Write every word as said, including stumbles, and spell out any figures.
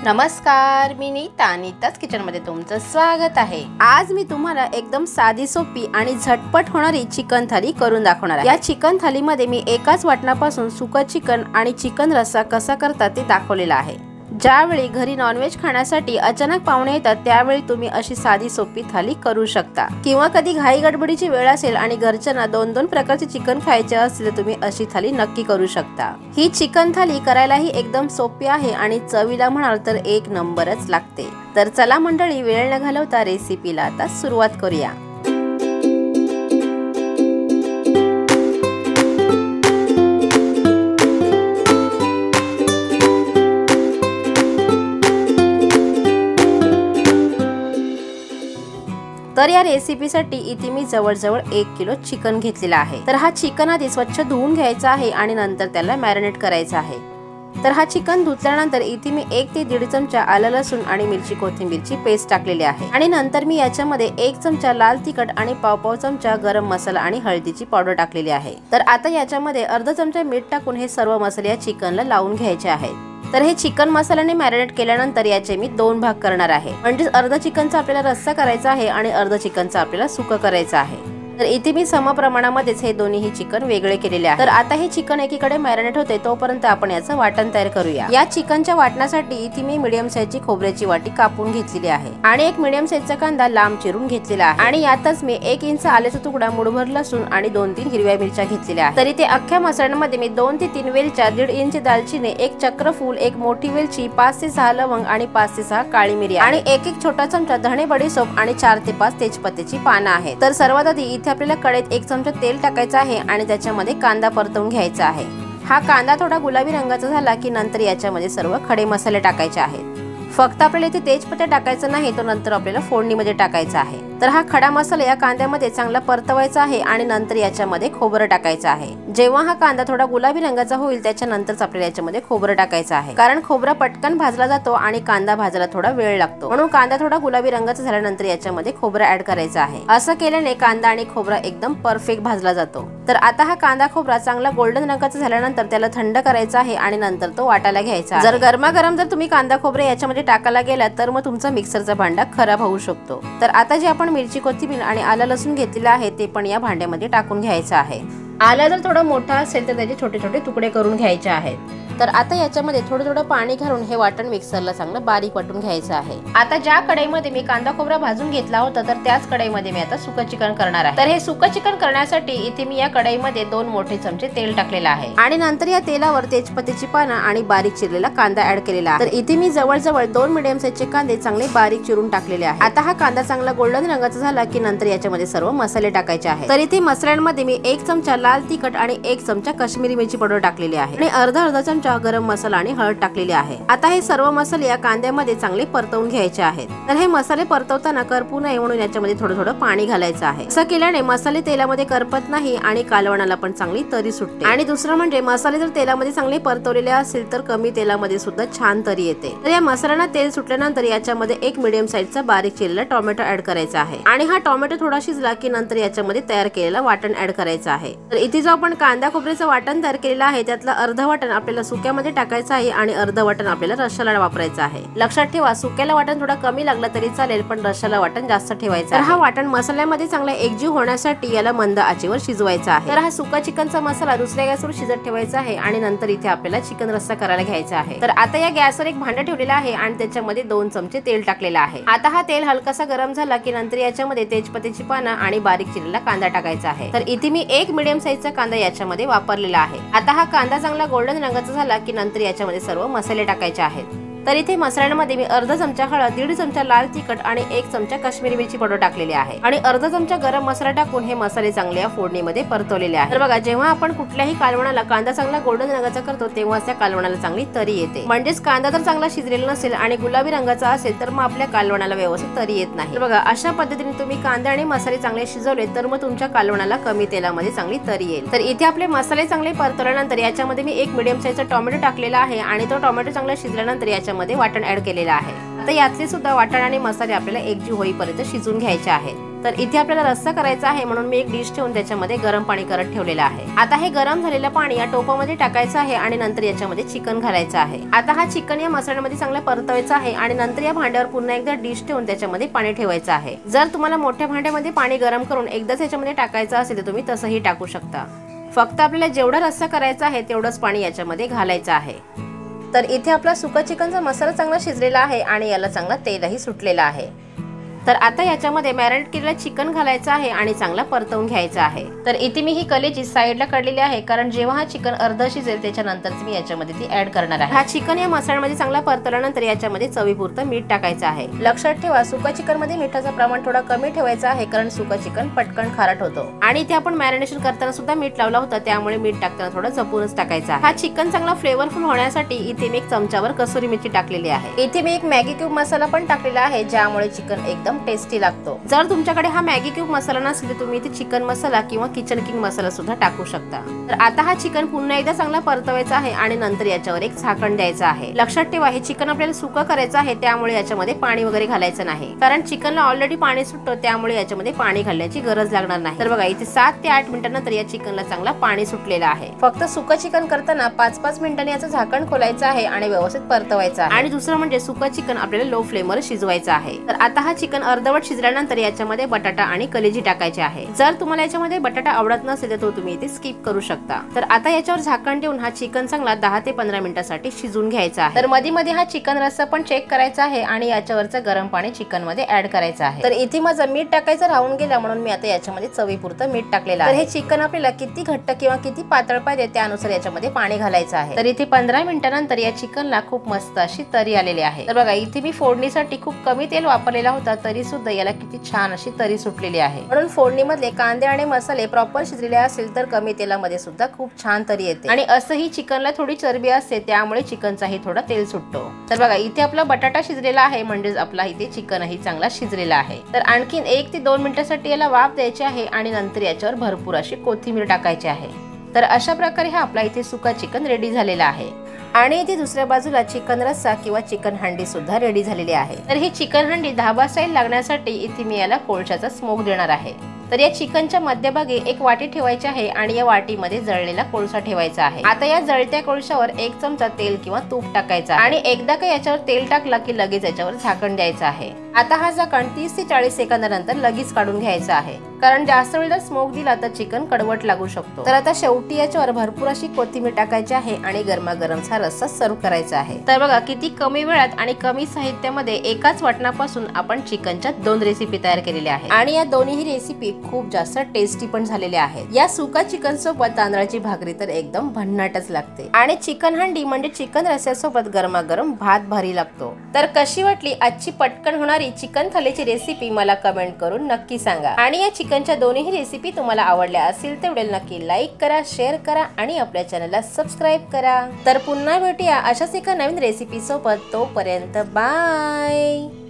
नमस्कार, मी नीता नीताच किचन मध्ये तुमचं स्वागत आहे। आज मी तुम्हाला एकदम साधी सोपी आणि झटपट होणारी चिकन थाली करून दाखवणार आहे। या चिकन थाली मध्ये मी एकाच वाटणापासून सुकं चिकन आणि चिकन रस्सा कसा करतात ते दाखवलेला आहे। ज्यावेळी घरी नॉनव्हेज खाण्यासाठी अचानक पाहुणे येतात त्यावेळी तुम्ही अशी साधी सोपी थाली करू शकता, किंवा कधी घाई गडबडीची वेळ असेल आणि घरच्यांना दोन दोन प्रकारचे चिकन खायचे असतील तर तुम्ही अशी थाली नक्की करू शकता। ही चिकन थाली करायलाही एकदम सोपी आहे आणि चवीला म्हणाल तर एक नंबरच लागते। तर चला मंडळी, वेळ न घालवता रेसिपीला आता सुरुवात करूया। तर या रेसिपीसाठी इथे मी जवळजवळ एक किलो चिकन घेतलेला आहे। तर हा चिकन आधी स्वच्छ धुवून घ्यायचा आहे आणि नंतर त्याला मॅरिनेट करायचा आहे। तर हा चिकन धुतल्यानंतर इथे मी एक ते दीड चमचा आलं लसूण आणि मिरची कोथिंबीरची पेस्ट टाकलेली आहे आणि नंतर मी याच्यामध्ये एक चमचा लाल तिखट आणि पाव पाव चमचा गरम मसाला आणि हळदीची पावडर टाकलेली आहे। तर आता याच्यामध्ये अर्धा चमचा मीठ टाकून हे सर्व मसाले या चिकनला लावून घ्यायचे आहेत। तर हे चिकन मसाल्याने मॅरिनेट केल्यानंतर याचे मी दोन भाग करणार आहे, म्हणजे अर्धा चिकनचा आपल्याला रस्सा करायचा आहे आणि अर्धा चिकनचा आपल्याला सुकं करायचं आहे। तर इथे मी सम प्रमाणामध्येच हे दोन्ही चिकन वेगळे केलेले आहे। तर आता हे चिकन एकीकडे मॅरिनेट होते तोपर्यंत आपण याचं वाटण तयार करूया। या चिकनच्या वाटणासाठी इथे मी मीडियम साईजची खोबऱ्याची वाटी कापून घेतलेली आहे आणि एक मीडियम साईजचा कांदा लांब चिरून घेतलेला आहे आणि यातच मी एक इंच आल्याचा तुकडा, मुठभर लसूण आणि दोन तीन हिरव्या मिरच्या घेतलेल्या आहेत। तर इथे अख्ख्या मसाल्यांमध्ये मी दोन ते तीन वेलच्या, दीड इंच दालचिनी, एक चक्रफूल, एक मोठी वेलची, पाच ते सहा लवंग आणि पाच ते सहा काळी मिरी आणि एक एक छोटा चमचा धणे बडीशोप आणि चार ते पाच तेजपत्त्याची पानं आहेत। तर सर्वात आधी आपल्याला कढईत एक चमचा तेल टाकायचं आहे आणि त्याच्यामध्ये कांदा परतवून घ्यायचा आहे। हा कांदा थोडा गुलाबी रंगाचा झाला की नंतर याच्यामध्ये सर्व खडे मसाले टाकायचे आहेत। फक्त आपल्याला इथे तेजपत्ता टाकायचा नाही, तो नंतर आपल्याला फोडणीमध्ये टाकायचा आहे। तर हा खडा मसाला या कांद्यामध्ये चांगला परतवायचा आहे आणि नंतर याच्यामध्ये खोबरं टाकायचं आहे। जेव्हा हा कांदा थोडा गुलाबी रंगाचा होईल त्याच्यानंतरच आपल्याला याच्यामध्ये खोबरं टाकायचं आहे, कारण खोबरं पटकन भाजला जातो आणि कांदा भाजायला थोडा वेळ लागतो, म्हणून कांदा थोडा गुलाबी रंगाचा झाल्यानंतर याच्यामध्ये खोबरं ऍड करायचं आहे। असं केल्याने कांदा आणि खोबरा एकदम परफेक्ट भाजला जातो। तर आता हा कांदा खोबरा चांगला गोल्डन रंगाचा झाल्यानंतर त्याला थंड करायचा आहे आणि नंतर तो वाटायला घ्यायचा। जर गरमागरम जर तुम्ही कांदा खोबरा याच्यामध्ये टाकायला गेला तर मग तुमचा मिक्सरचा भांडा खराब होऊ शकतो। तर आता जे आपण मिरची कोथिंबीर आणि आलं लसूण घेतलेला आहे ते पण या भांड्यामध्ये टाकून घ्यायचं आहे। आलं जर थोडं मोठा असेल तर त्याचे छोटे छोटे तुकडे करून घ्यायचे आहेत। तर आता याच्यामध्ये थोडं थोडं पाणी घालून हे वाटण मिक्सरला चांगलं बारीक वाटून घ्यायचं आहे। आता ज्या कढईमध्ये मी कांदा खोबरा भाजून घेतला होता तर त्याच कढईमध्ये मी आता सुकं चिकन करणार आहे। तर हे सुकं चिकन करण्यासाठी इथे मी या कढईमध्ये दोन मोठे चमचे तेल टाकलेलं आहे आणि नंतर या तेलावर तेजपत्त्याची पानं आणि बारीक चिरलेला कांदा ऍड केलेला आहे। तर इथे मी जवळजवळ दोन मिडियम साईजचे कांदे चांगले बारीक चिरून टाकलेले आहे। आता हा कांदा चांगला गोल्डन रंगाचा झाला की नंतर याच्यामध्ये सर्व मसाले टाकायचे आहेत। तर इथे मसाल्यांमध्ये मी एक चमचा लाल तिखट आणि एक चमचा काश्मीरी मिरची पावडर टाकलेली आहे आणि अर्धा अर्धा चमचा गरम मसाला आणि हळद टाकलेली आहे। आता हे सर्व मसाले या कांद्यामध्ये चांगले परतवून घ्यायचे आहेत। तर हे मसाले परतवताना करपू नये म्हणून याच्यामध्ये थोडं थोडं पाणी घालायचं आहे। असं केल्याने मसाले तेलामध्ये करपत नाही आणि कालवणाला पण चांगली तरी सुटते। आणि दुसरं म्हणजे मसाले जर तेलामध्ये चांगले परतवलेले असेल तर कमी तेलामध्ये सुद्धा छान तरी येते। तर या मसाल्यांना तेल सुटल्यानंतर याच्यामध्ये एक मीडियम साईजचा बारीक चिरलेला टोमॅटो ऍड करायचा आहे आणि हा टोमॅटो थोडा शिजला की नंतर याच्यामध्ये तयार केलेला वाटण ऍड करायचं आहे। तर इथे जो आपण कांदा खोबऱ्याचं वाटण तयार केलेलं आहे त्यातला अर्धा वाटण आपल्याला सुक्यामध्ये टाकायचं आहे आणि अर्ध वाटण आपल्याला रश्श्याला वापरायचं आहे। लक्षात ठेवा, सुक्याला वाटण थोडा कमी लागला तरी चालेल, पण रश्श्याला वाटण जास्त ठेवायचं आहे। हा वाटण मसाल्यामध्ये चांगला एकजीव होण्यासाठी याला मंद आचेवर शिजवायचा आहे। तर हा सुका चिकनचा मसाला दुसऱ्या गॅसवर शिजत ठेवायचा आहे आणि नंतर इथे आपल्याला चिकन रस्सा करायला घ्यायचा आहे। तर आता या गॅसवर एक भांडं ठेवलेलं आहे आणि त्याच्यामध्ये दोन चमचे तेल टाकलेलं आहे। आता हा तेल हलकासा गरम झाला की नंतर याच्यामध्ये तेजपत्त्याची पानं आणि बारीक चिरलेला कांदा टाकायचा आहे। तर इथे मी एक मीडियम साईजचा कांदा याच्यामध्ये वापरलेला आहे। आता हा कांदा चांगला गोल्डन रंगाचा झाला की नंतर याच्यामध्ये सर्व मसाले टाकायचे आहेत। तर इथे मसाल्यांमध्ये मी अर्धा चमचा हळद, दीड चमचा लाल तिखट आणि एक चमचा काश्मीरी मिरची पावडर टाकलेली आहे आणि अर्धा चमचा गरम मसाला टाकून हे मसाले चांगले या फोडणीमध्ये परतवलेले आहेत। तर बघा, जेव्हा आपण कुठल्याही कालवणाला कांदा चांगला गोल्डन रंगाचा करतो तेव्हा त्या कालवणाला चांगली तरी येते। म्हणजेच कांदा जर चांगला शिजलेला नसेल आणि गुलाबी रंगाचा असेल तर मग आपल्या कालवणाला व्यवस्थित तरी येत नाही। तर बघा, अशा पद्धतीने तुम्ही कांदा आणि मसाले चांगले शिजवले तर मग तुमच्या कालवणाला कमी तेलामध्ये चांगली तरी येईल। तर इथे आपले मसाले चांगले परतवल्यानंतर याच्यामध्ये मी एक मीडियम साईजचा टोमॅटो टाकलेला आहे आणि तो टोमॅटो चांगला शिजल्यानंतर याच्यामध्ये वाटण ऍड केलेला आहे। आता यातले सुद्धा वाटण आणि मसाले आपल्याला एकजीव होईपर्यंत शिजून घ्यायचे आहेत। तर इथे आपल्याला रस्सा करायचा आहे म्हणून मी एक डिश ठेवून त्याच्यामध्ये गरम पाणी करत ठेवलेलं आहे। आता हे गरम झालेलं पाणी या टोपामध्ये टाकायचं आहे आणि नंतर याच्यामध्ये चिकन घालायचं आहे। आता हा चिकन या मसाल्यामध्ये चांगला परतवायचा आहे आणि नंतर या भांड्यावर पुन्हा एकदा डिश ठेवून त्याच्यामध्ये पाणी ठेवायचं आहे। जर तुम्हाला मोठ्या भांड्यामध्ये पाणी गरम करून एकदाच याच्यामध्ये टाकायचं असेल तर तुम्ही तसंही टाकू शकता। फक्त आपल्याला जेवढा रस्सा करायचा आहे तेवढंच पाणी याच्यामध्ये घालायचं आहे। तर इथे आपला सुका चिकनचा मसाला चांगला शिजलेला आहे आणि याला चांगला तेलही सुटलेला आहे। तर आता याच्यामध्ये मॅरिनेट केलेलं चिकन घालायचं आहे आणि चांगला परतवून घ्यायचं आहे। तर इथे मी ही कलेजी साईडला काढलेली आहे कारण जेव्हा हा चिकन अर्ध शिजेल त्याच्यानंतरच मी याच्यामध्ये ती ऍड करणार आहे। हा चिकन या मसाल्यामध्ये चांगला परतवल्यानंतर याच्यामध्ये चवीपुरतं मीठ टाकायचं आहे। लक्षात ठेवा सुका चिकन मध्ये मिठाचं प्रमाण थोडं कमी ठेवायचं आहे कारण सुका चिकन पटकन खारट होतो आणि इथे आपण मॅरिनेशन करताना सुद्धा मीठ लावला होता त्यामुळे मीठ टाकताना थोडं जपूनच टाकायचं आहे। हा चिकन चांगला फ्लेवरफुल होण्यासाठी इथे मी एक चमचावर कसुरी मेथी टाकलेली आहे। इथे मी एक मॅगी क्यूब मसाला पण टाकलेला आहे ज्यामुळे चिकन एकदम टेस्टी लागतो। जर तुमच्याकडे हा मॅगी क्यूब मसाला नसेल तर तुम्ही इथे चिकन मसाला किंवा किचन किंग मसाला सुद्धा टाकू शकता। तर आता हा चिकन पुन्हा एकदा चांगला परतवायचा आहे आणि नंतर याच्यावर एक झाकण द्यायचं आहे। लक्षात ठेवा हे चिकन आपल्याला सुकं करायचं आहे त्यामुळे याच्यामध्ये पाणी वगैरे घालायचं नाही कारण चिकनला ऑलरेडी पाणी सुटतं त्यामुळे याच्यामध्ये पाणी घालण्याची गरज लागणार नाही। तर बघा इथे सात ते आठ मिनिटांनंतर या चिकनला चांगला पाणी सुटलेलं आहे। फक्त सुकं चिकन करताना पाच पाच मिनिटांनी याचं झाकण खोलायचं आहे आणि व्यवस्थित परतवायचं आहे। आणि दुसरं म्हणजे सुकं चिकन आपल्याला लो फ्लेमवर शिजवायचं आहे। तर आता हा चिकन अर्धवट शिजल्यानंतर याच्यामध्ये बटाटा आणि कलेजी टाकायची आहे। जर तुम्हाला याच्यामध्ये बटाटा आवडत नसेल तर तो तुम्ही इथे स्किप करू शकता। तर आता याच्यावर झाकण ठेवून हा चिकन चांगला दहा ते पंधरा मिनिटांसाठी शिजून घ्यायचा आहे। तर मध्ये मध्ये हा चिकन रस्सा पण चेक करायचा आहे आणि याच्यावरचं गरम पाणी चिकन मध्ये ऍड करायचं आहे। तर इथे माझं मीठ टाकायचं राहून गेलं म्हणून मी आता याच्यामध्ये चवीपुरतं मीठ टाकलेलं आहे। तर हे चिकन आपल्याला किती घट्ट किंवा किती पातळ पाहिजे त्यानुसार याच्यामध्ये पाणी घालायचं आहे। तर इथे पंधरा मिनिटांनंतर या चिकनला खूप मस्त अशी तरी आलेली आहे। तर बघा इथे मी फोडणीसाठी खूप कमी तेल वापरलेला होता तरी सुद्धा याला किती छान अशी तरी सुटलेली आहे। म्हणून फोडणीमधले कांदे आणि मसाले प्रॉपर शिजलेले असेल तर कमी तेलामध्ये सुद्धा खूप छान तरी येते। आणि असंही चिकनला थोडी चरबी असते त्यामुळे चिकनचाही थोडा तेल सुटतो। तर बघा इथे आपला बटाटा शिजलेला आहे म्हणजेच आपला इथे चिकनही चांगला शिजलेला आहे। तर आणखीन एक ते दोन मिनिटांसाठी याला वाफ द्यायची आहे आणि नंतर याच्यावर भरपूर अशी कोथिंबीर टाकायची आहे। तर अशा प्रकारे हा आपला इथे सुका चिकन रेडी झालेला आहे। आणि इथे दुसऱ्या बाजूला चिकन रस्सा किंवा चिकन हंडी सुद्धा रेडी झालेली आहे। तर ही चिकन हंडी धाबा स्टाईल लागण्यासाठी इथे मी याला कोळशाचा स्मोक देणार आहे। तर या चिकनच्या मध्यभागी एक वाटी ठेवायची आहे आणि या वाटीमध्ये जळलेला कोळसा ठेवायचा आहे। आता या जळत्या कोळशावर एक चमचा तेल किंवा तूप टाकायचा आणि एकदा का याच्यावर तेल टाकला की लगेच याच्यावर झाकण द्यायचं आहे। आता हा झाकण तीस ते चाळीस सेकंदानंतर लगेच काढून घ्यायचा आहे कारण जास्त वेळ जर स्मोक दिला तर चिकन कडवट लागू शकतो। तर आता शेवटी याच्यावर भरपूर अशी कोथिंबीर टाकायची आहे आणि गरमागरमचा रस्सा सर्व करायचा आहे। तर बघा किती कमी वेळात आणि कमी साहित्यामध्ये एकाच वाटणापासून आपण चिकनच्या दोन रेसिपी तयार केलेल्या आहेत आणि या दोन्ही रेसिपी खूप जास्त टेस्टी पण झालेल्या आहेत। या सुका चिकन सोबत तांदळाची भाकरी तर एकदम भन्नाटच लागते आणि चिकन हंडी म्हणजे चिकन रस्स्यासोबत गरमागरम भात भारी लागतो। तर कशी वाटली आजची पटकन होणारी चिकन थालीची रेसिपी मला कमेंट करून नक्की सांगा। आणि या चिकनच्या दोन्ही रेसिपी तुम्हाला आवडल्या असतील तर व्हिडिओला नक्की लाईक करा, शेअर करा आणि आपल्या चॅनलला सबस्क्राईब करा। तर पुन्हा भेटूया अशाच एका नवीन रेसिपी सोबत, तोपर्यंत बाय।